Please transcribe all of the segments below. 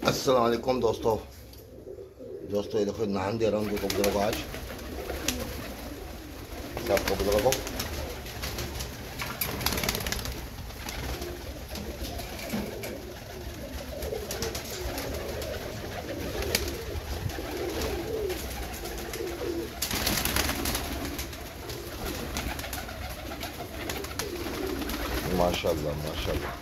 अस्सलाम वालेकुम दोस्तों ये देखो नाम दे रहा हूँ उनको कबूतरों को आज सब कबूतरों को। माशाल्लाह माशाल्लाह।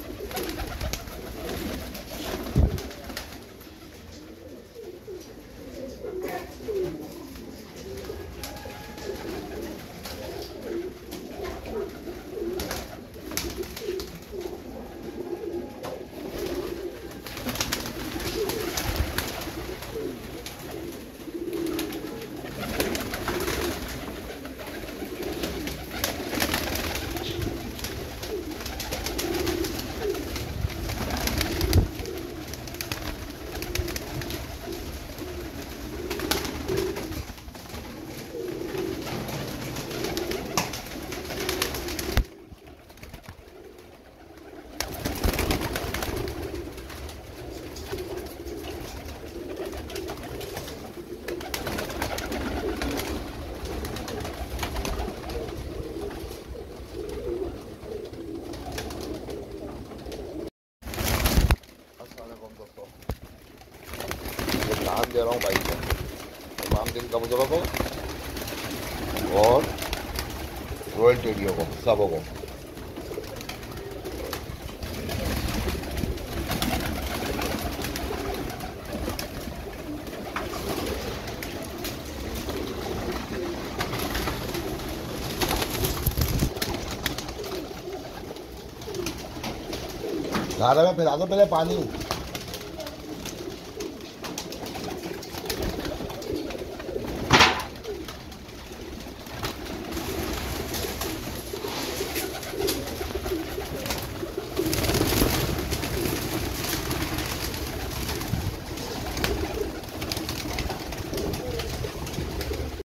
नाम दे रहा हूँ भाई को, तमाम दिन कबूतरों को और रॉयल टेडियो को, सबों को। धारा में पिला दो पहले पानी।